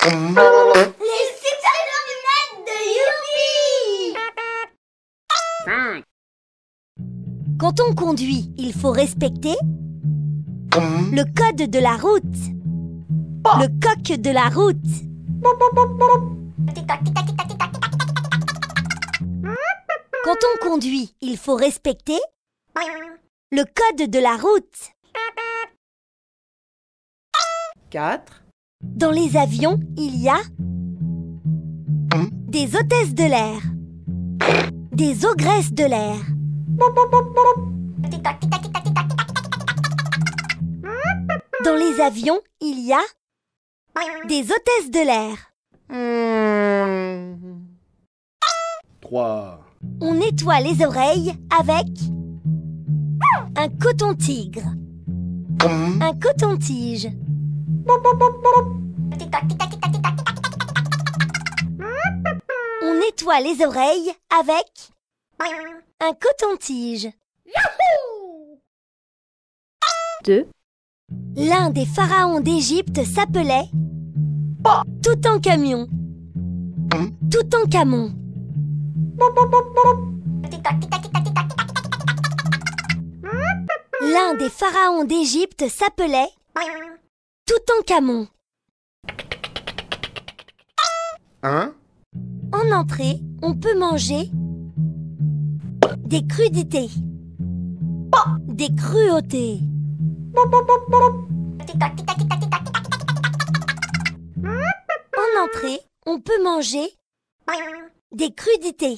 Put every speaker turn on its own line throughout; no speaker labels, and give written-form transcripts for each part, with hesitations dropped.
Les super lunettes de Youpi!
5.
Quand on conduit, il faut respecter le code de la route. Le coq de la route. Quand on conduit, il faut respecter le code de la route.
4.
Dans les avions, il y a des hôtesses de l'air, des ogresses de l'air. Dans les avions, il y a des hôtesses de l'air.
3.
On nettoie les oreilles avec un coton-tigre, un coton-tige. On nettoie les oreilles avec un coton-tige.
2.
L'un des pharaons d'Égypte s'appelait Toutankhamon. Toutankhamon. L'un des pharaons d'Égypte s'appelait Toutankhamon.
1.
En entrée, on peut manger des crudités, des cruautés. En entrée, on peut manger des crudités.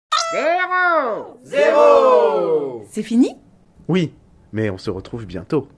0.
0. C'est fini?
Oui, mais on se retrouve bientôt.